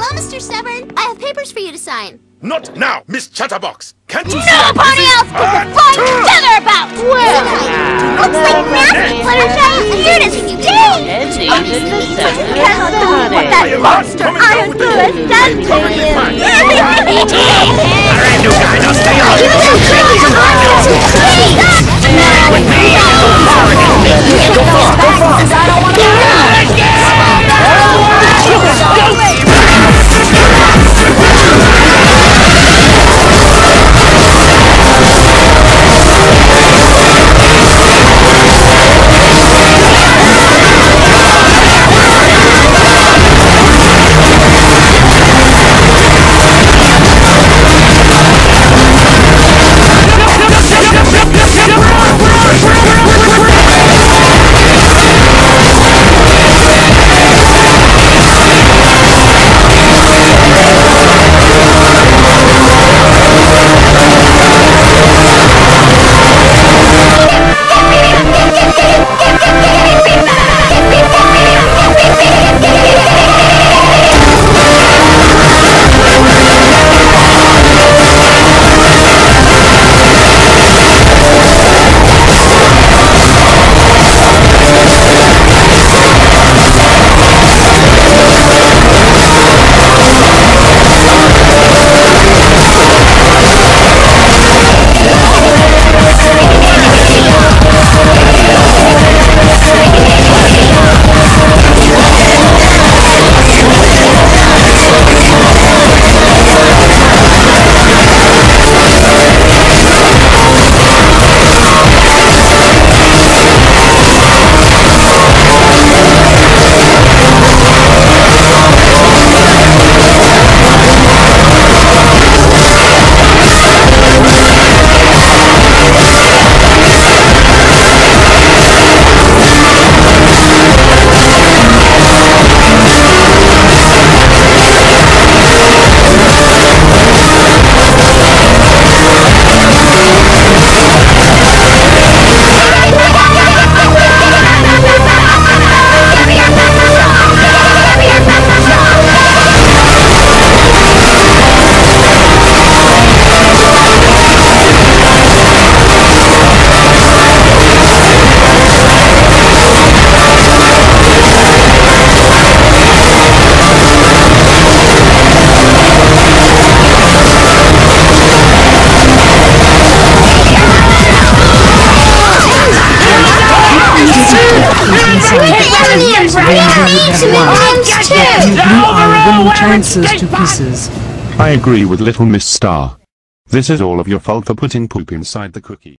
Hello, Mr. Severn. I have papers for you to sign. Not now, Miss Chatterbox! Can't you see Nobody else can fly together about! Well, looks like Matthew, Fluttershy, and here it is, Dave! Cannot believe what that monster Iron Blue has done to you! Alright, new guy, now stay on! With me! Go far! I don't want Chances to pieces. I agree with Little Miss Star. This is all of your fault for putting poop inside the cookie.